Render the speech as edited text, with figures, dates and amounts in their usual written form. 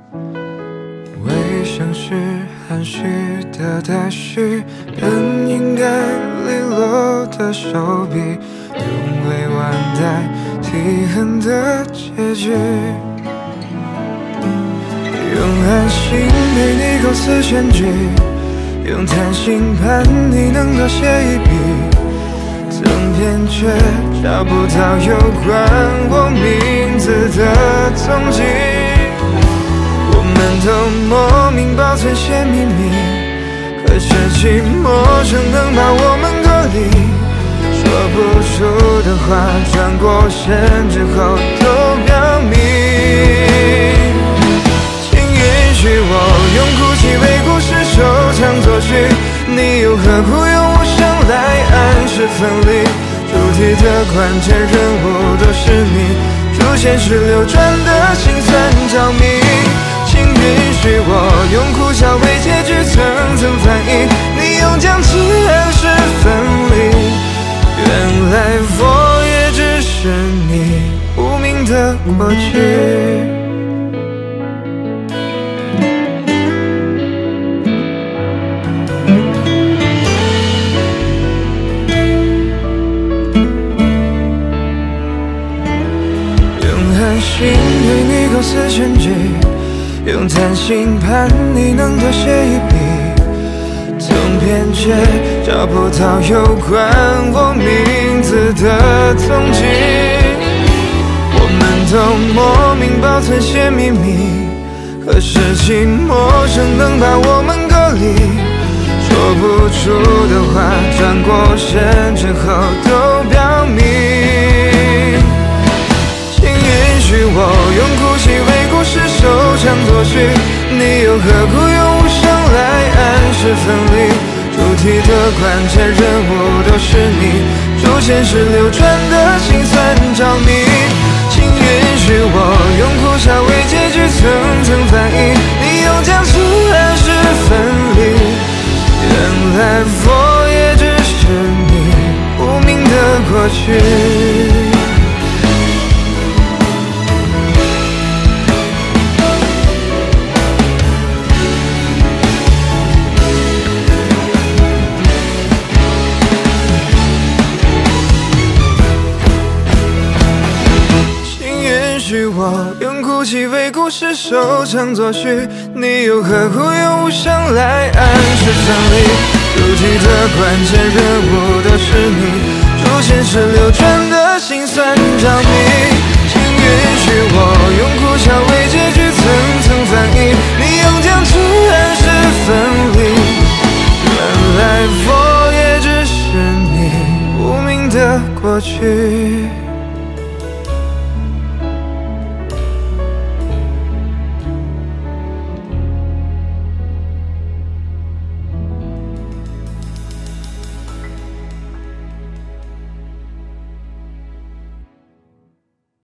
微笑是含蓄的待续，本应该利落的手笔，用委婉代替恨的结局。用安心陪你构思全局，用贪心盼你能多写一笔，赠遍却找不到有关我名字的踪迹。我们都莫名保存些秘密，可是寂寞怎能把我们隔离？说不出的话，转过身之后都表明。我用哭泣为故事收场作序，你又何苦用无声来暗示分离？主题的关键人物都是你，主线是流转的心酸着迷。请允许我用哭笑为结局层层翻译，你用将其暗示分离。原来我也只是你无名的过去。心对你构思全局，用贪心盼你能多写一笔，总偏却找不到有关我名字的踪迹。我们都莫名保存些秘密，可是寂寞怎能把我们隔离？说不出的话，转过身之后都表明。我用哭泣为故事收场作序，你又何苦用无声来暗示分离？主题的关键人物都是你，主线是流转的心酸着迷。请允许我用哭笑为结局层层翻译，你用将其暗示分离。原来我也只是你无名的过去。我用哭泣为故事收场作序，你又何苦用无声来暗示分离？主题的关键人物都是你，主线是流转的心酸着迷。请允许我用哭笑为结局层层翻译，你用将其暗示分离。原来我也只是你无名的过去。